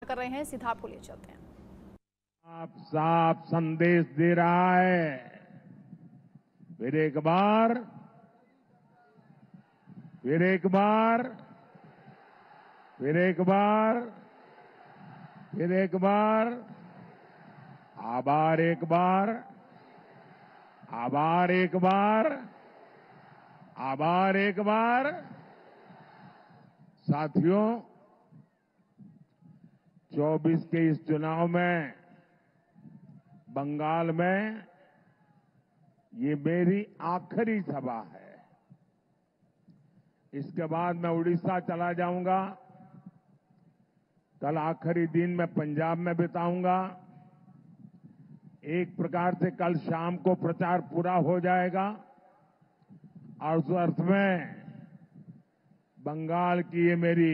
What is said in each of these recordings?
कर रहे हैं, सीधा आपको ले चलते हैं। आप साफ संदेश दे रहा है, फिर एक बार, फिर एक बार, फिर एक बार, फिर एक बार, आभार एक बार, आभार एक बार, आभार एक बार। साथियों, 24 के इस चुनाव में बंगाल में ये मेरी आखिरी सभा है। इसके बाद मैं उड़ीसा चला जाऊंगा। कल आखिरी दिन मैं पंजाब में बिताऊंगा। एक प्रकार से कल शाम को प्रचार पूरा हो जाएगा और उस अर्थ में बंगाल की ये मेरी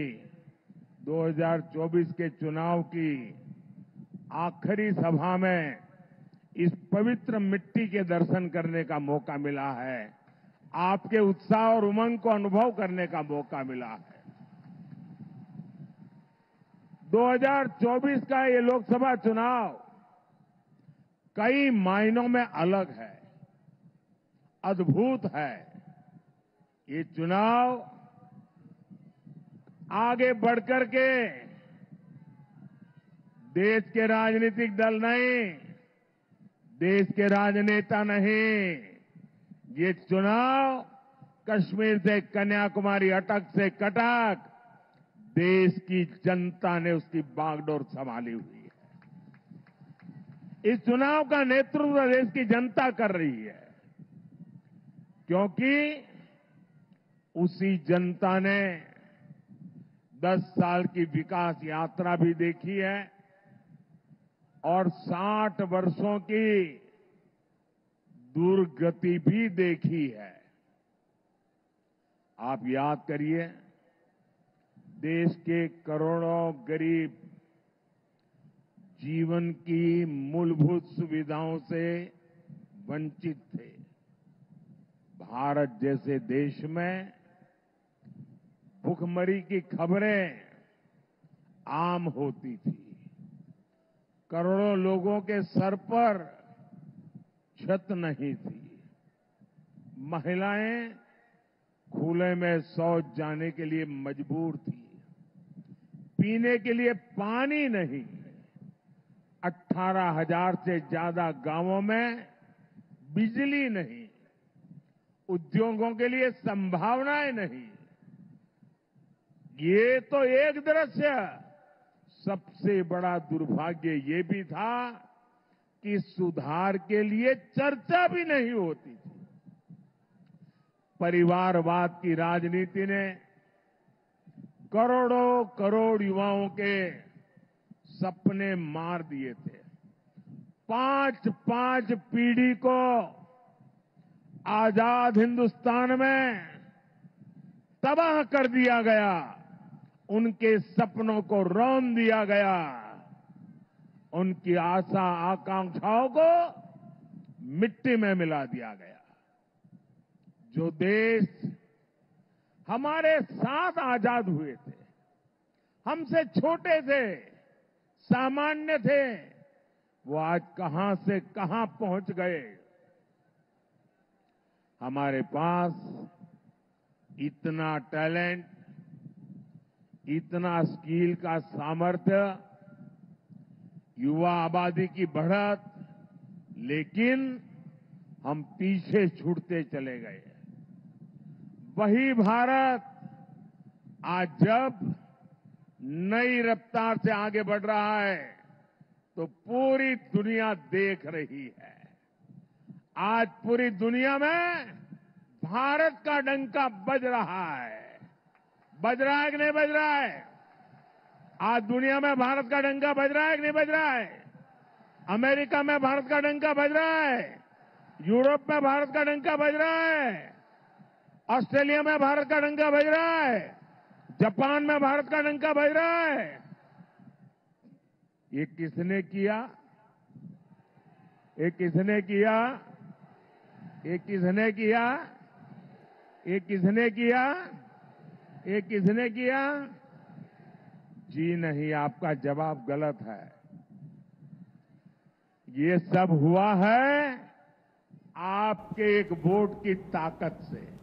2024 के चुनाव की आखिरी सभा में इस पवित्र मिट्टी के दर्शन करने का मौका मिला है। आपके उत्साह और उमंग को अनुभव करने का मौका मिला है। 2024 का ये लोकसभा चुनाव कई मायनों में अलग है, अद्भुत है। ये चुनाव आगे बढ़कर के देश के राजनीतिक दल नहीं, देश के राजनेता नहीं, ये चुनाव कश्मीर से कन्याकुमारी, अटक से कटक देश की जनता ने उसकी बागडोर संभाली हुई है। इस चुनाव का नेतृत्व देश की जनता कर रही है, क्योंकि उसी जनता ने 10 साल की विकास यात्रा भी देखी है और 60 वर्षों की दुर्गति भी देखी है। आप याद करिए, देश के करोड़ों गरीब जीवन की मूलभूत सुविधाओं से वंचित थे। भारत जैसे देश में भुखमरी की खबरें आम होती थी। करोड़ों लोगों के सर पर छत नहीं थी। महिलाएं खुले में शौच जाने के लिए मजबूर थी। पीने के लिए पानी नहीं। 18,000 से ज्यादा गांवों में बिजली नहीं। उद्योगों के लिए संभावनाएं नहीं। ये तो एक दृश्य। सबसे बड़ा दुर्भाग्य ये भी था कि सुधार के लिए चर्चा भी नहीं होती थी। परिवारवाद की राजनीति ने करोड़ों करोड़ युवाओं के सपने मार दिए थे। 5-5 पीढ़ी को आजाद हिंदुस्तान में तबाह कर दिया गया। उनके सपनों को रौंद दिया गया। उनकी आशा आकांक्षाओं को मिट्टी में मिला दिया गया। जो देश हमारे साथ आजाद हुए थे, हमसे छोटे थे, सामान्य थे, वो आज कहां से कहां पहुंच गए। हमारे पास इतना टैलेंट, इतना स्किल का सामर्थ्य, युवा आबादी की बढ़त, लेकिन हम पीछे छूटते चले गए। वही भारत आज जब नई रफ्तार से आगे बढ़ रहा है तो पूरी दुनिया देख रही है। आज पूरी दुनिया में भारत का डंका बज रहा है। बज रहा है कि नहीं बज रहा है? आज दुनिया में भारत का डंका बज रहा है कि नहीं बज रहा है? अमेरिका में भारत का डंका बज रहा है। यूरोप में भारत का डंका बज रहा है। ऑस्ट्रेलिया में भारत का डंका बज रहा है। जापान में भारत का डंका बज रहा है। ये किसने किया? ये किसने किया? ये किसने किया? ये किसने किया? ये किसने किया? जी नहीं, आपका जवाब गलत है। ये सब हुआ है आपके एक वोट की ताकत से।